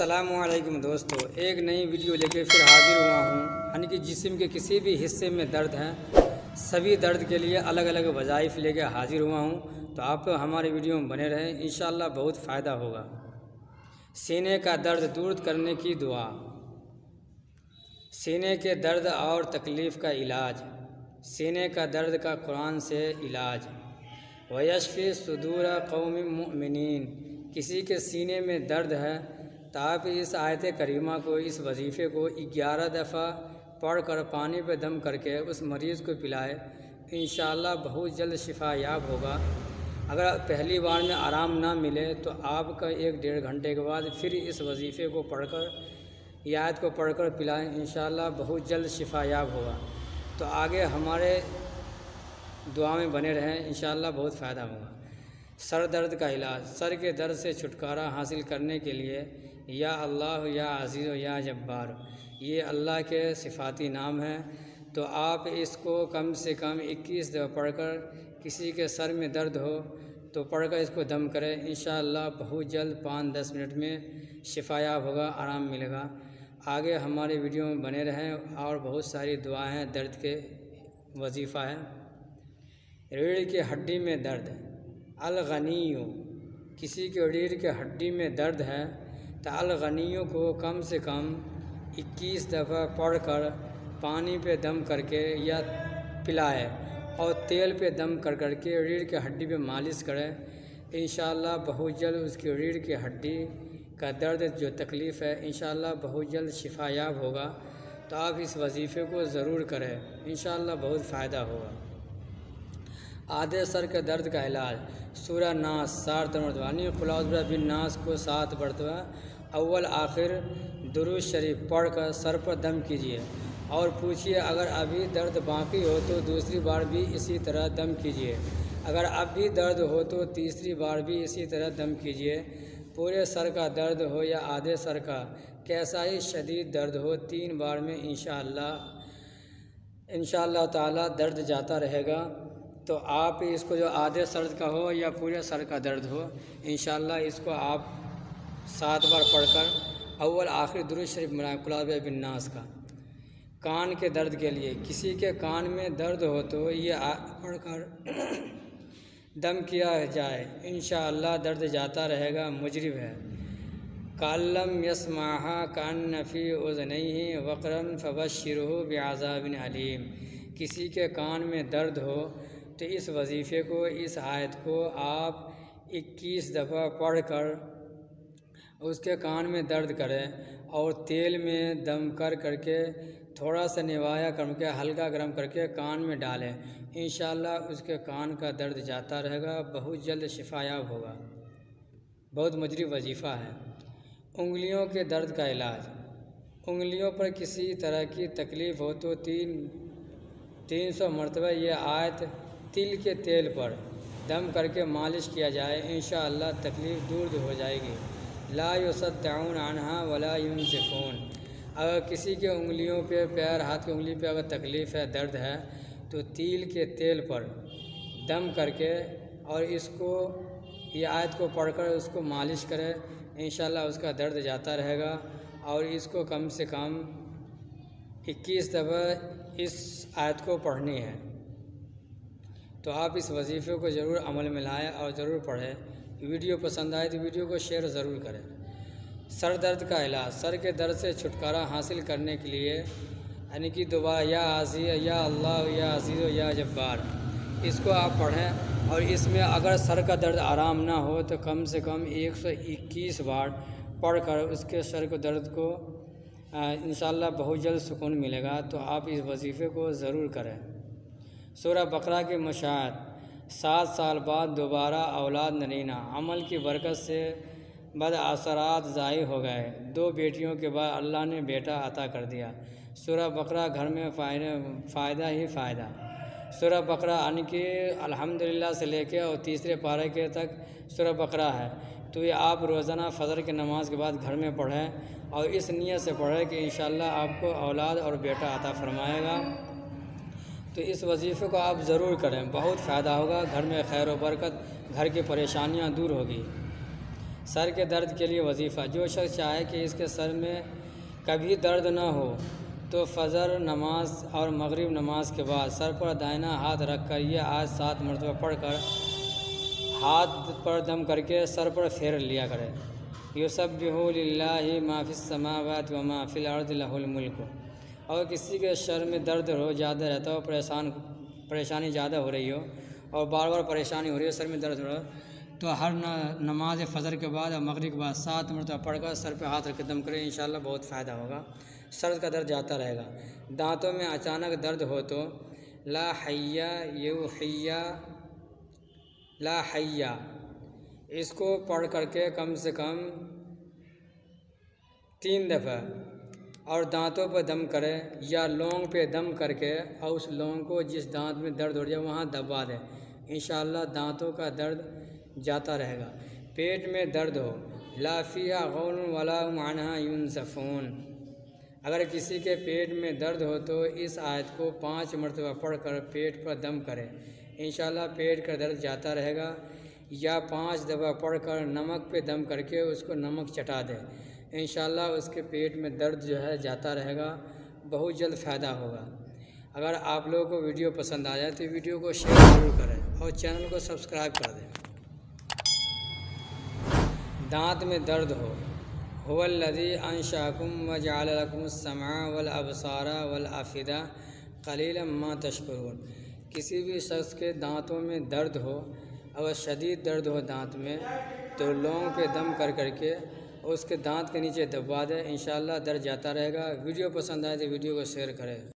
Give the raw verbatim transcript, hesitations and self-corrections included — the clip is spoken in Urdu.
السلام علیکم دوستو، ایک نئی ویڈیو لے کے پھر حاضر ہوا ہوں۔ یعنی کہ جسم کے کسی بھی حصے میں درد ہے، سبھی درد کے لیے الگ الگ وظائف لے کے حاضر ہوا ہوں، تو آپ ہماری ویڈیو میں بنے رہیں، انشاءاللہ بہت فائدہ ہوگا۔ سینے کا درد دور کرنے کی دعا۔ سینے کے درد اور تکلیف کا علاج۔ سینے کا درد کا قرآن سے علاج۔ وَيَشْفِي صُدُورَ قَوْمٍ مُؤْمِنِينَ۔ کسی کے سینے میں درد ہے تو آپ اس آیت کریمہ کو، اس وظیفے کو گیارہ دفعہ پڑھ کر پانی پہ دم کر کے اس مریض کو پلائے، انشاءاللہ بہت جلد شفا یاب ہوگا۔ اگر پہلی بار میں آرام نہ ملے تو آپ کا ایک ڈیڑھ گھنٹے کے بعد پھر اس وظیفے کو پڑھ کر، یہ آیت کو پڑھ کر پلائیں، انشاءاللہ بہت جلد شفا یاب ہوگا۔ تو آگے ہمارے دعا میں بنے رہیں، انشاءاللہ بہت فائدہ ہوگا۔ سر درد کا علاج۔ سر کے درد سے چھٹکارا حاصل کرنے کے لیے یا اللہ، یا عزیز، یا جبار، یہ اللہ کے صفاتی نام ہیں، تو آپ اس کو کم سے کم اکیس دفعہ پڑھ کر، کسی کے سر میں درد ہو تو پڑھ کر اس کو دم کریں، انشاءاللہ بہت جلد پانچ دس منٹ میں شفا یاب ہوگا، آرام ملے گا۔ آگے ہمارے ویڈیو میں بنے رہیں، اور بہت ساری دعائیں ہیں، درد کے وظیفہ ہے۔ ریڑھ کی ہڈی میں درد۔ الغنیو۔ کسی کے ریڑھ کے ہڈی میں درد ہے تو الغنیو کو کم سے کم اکیس دفعہ پڑھ کر پانی پہ دم کر کے یا پلائے، اور تیل پہ دم کر کر کے ریڑھ کے ہڈی پہ مالش کرے، انشاءاللہ بہت جلد اس کی ریڑھ کی ہڈی کا درد جو تکلیف ہے، انشاءاللہ بہت جلد شفا یاب ہوگا۔ تو آپ اس وظیفے کو ضرور کریں، انشاءاللہ بہت فائدہ ہوگا۔ آدھے سر کے درد کا علاج۔ سورہ ناس سات مرتبہ، یعنی قل اعوذ برب الناس کو سات مرتبہ اول آخر درود شریف پڑھ کر سر پر دم کیجیے، اور پوچھیے اگر ابھی درد باقی ہو تو دوسری بار بھی اسی طرح دم کیجیے، اگر اب بھی درد ہو تو تیسری بار بھی اسی طرح دم کیجیے۔ پورے سر کا درد ہو یا آدھے سر کا، کیسا ہی شدید درد ہو، تین بار میں انشاءاللہ انشاءاللہ تعالی درد جاتا رہے گا۔ تو آپ اس کو جو آدھے سر کا ہو یا پورے سر کا درد ہو، انشاءاللہ اس کو آپ سات بار پڑھ کر اول آخر درود شریف مرائیں، قل اعوذ برب الناس کا۔ کان کے درد کے لیے۔ کسی کے کان میں درد ہو تو یہ پڑھ کر دم کیا جائے، انشاءاللہ درد جاتا رہے گا، مجرب ہے۔ کالم یسمعھا کأن فی اذنیہ وقرا فبشرہ بعذاب علیم۔ کسی کے کان میں درد ہو تو اس وظیفے کو، اس آیت کو آپ اکیس دفعہ پڑھ کر اس کے کان میں درد کریں، اور تیل میں دم کر کر کے تھوڑا سا نوایا کر کے ہلکا گرم کر کے کان میں ڈالیں، انشاءاللہ اس کے کان کا درد جاتا رہے گا، بہت جلد شفا یاب ہوگا۔ بہت مجرب وظیفہ ہے۔ انگلیوں کے درد کا علاج۔ انگلیوں پر کسی طرح کی تکلیف ہو تو تین تین سو مرتبہ یہ آیت تل کے تیل پر دم کر کے مالش کیا جائے، انشاءاللہ تکلیف دور ہو جائے گی۔ لا یصدعون عنہا ولا ینزفون۔ اگر کسی کے انگلیوں پہ، پیر ہاتھ کی انگلی پہ اگر تکلیف ہے، درد ہے، تو تیل کے تیل پر دم کر کے اور اس کو، یہ آیت کو پڑھ کر اس کو مالش کرے، انشاءاللہ اس کا درد جاتا رہے گا۔ اور اس کو کم سے کم اکیس دفعہ اس آیت کو پڑھنی ہے۔ تو آپ اس وظیفے کو ضرور عمل میں لائیں اور ضرور پڑھیں۔ ویڈیو پسند آئے تو ویڈیو کو شیئر ضرور کریں۔ سر درد کا علاج۔ سر کے درد سے چھٹکارا حاصل کرنے کے لیے، یعنی کہ دوبارہ یا عزیز، یا اللہ، یا عزیز، یا جبار، اس کو آپ پڑھیں، اور اس میں اگر سر کا درد آرام نہ ہو تو کم سے کم ایک سو اکیس بار پڑھ کر اس کے سر کے درد کو انشاءاللہ بہت جلد سکون ملے گا۔ تو آپ اس وظیفے کو ضرور کریں۔ سورہ بقرہ کے مشاہد۔ سات سال بعد دوبارہ اولاد نرینہ۔ عمل کی برکت سے بد اثرات ظاہر ہو گئے، دو بیٹیوں کے بعد اللہ نے بیٹا عطا کر دیا۔ سورہ بقرہ گھر میں فائدہ ہی فائدہ۔ سورہ بقرہ یعنی کہ الحمدللہ سے لے کے اور تیسرے پارے کے تک سورہ بقرہ ہے، تو یہ آپ روزانہ فجر کی نماز کے بعد گھر میں پڑھیں، اور اس نیت سے پڑھیں کہ انشاءاللہ آپ کو اولاد اور بیٹا عطا فرمائے گا۔ تو اس وظیفے کو آپ ضرور کریں، بہت فائدہ ہوگا، گھر میں خیر و برکت، گھر کی پریشانیاں دور ہوگی۔ سر کے درد کے لیے وظیفہ، جو شخص چاہے کہ اس کے سر میں کبھی درد نہ ہو تو فجر نماز اور مغرب نماز کے بعد سر پر دائنا ہاتھ رکھ کر یہ آج سات مرتبہ پڑھ کر ہاتھ پر دم کر کے سر پر پھیر لیا کرے۔ یسبح للہ ما فی السماوات و ما فی الارض لہ الملک۔ اور کسی کے سر میں درد ہو، زیادہ رہتا ہو، پریشان پریشانی زیادہ ہو رہی ہو اور بار بار پریشانی ہو رہی ہے، سر میں درد ہو رہا ہے، تو ہر نماز فجر کے بعد اور مغرب کے بعد سات مرتبہ پڑھ کر سر پہ ہاتھ رکھ کے دم کریں، انشاءاللہ بہت فائدہ ہوگا، سر کا درد جاتا رہے گا۔ دانتوں میں اچانک درد ہو تو لا حیا یو حیا لا حیا اس کو پڑھ کر کے کم سے کم تین دفعہ اور دانتوں پہ دم کرے یا لونگ پہ دم کر کے اور اس لونگ کو جس دانت میں درد ہو جائے وہاں دبا دے، انشاءاللہ دانتوں کا درد جاتا رہے گا۔ پیٹ میں درد ہو لا فیہا غول ولا هم عنہا ینزفون، اگر کسی کے پیٹ میں درد ہو تو اس آیت کو پانچ مرتبہ پڑھ کر پیٹ پر دم کرے، انشاءاللہ پیٹ کا درد جاتا رہے گا، یا پانچ دفعہ پڑھ کر نمک پہ دم کر کے اس کو نمک چٹا دے، انشاءاللہ اس کے پیٹ میں درد جو ہے جاتا رہے گا، بہت جلد فائدہ ہوگا۔ اگر آپ لوگوں کو ویڈیو پسند آ جائے تو ویڈیو کو شیئر ضرور کریں اور چینل کو سبسکرائب کر دیں۔ دانت میں درد ہو هو الذی انشأکم وجعل لکم السمع والابصار والافئدہ قلیلا ما تشکرون۔ کسی بھی شخص کے دانتوں میں درد ہو، اگر شدید درد ہو دانت میں تو لونگ پہ دم کر کر کے اس کے دانت کے نیچے دبا دے، انشاءاللہ درد جاتا رہے گا۔ ویڈیو پسند آئے تو ویڈیو کو شیئر کرے۔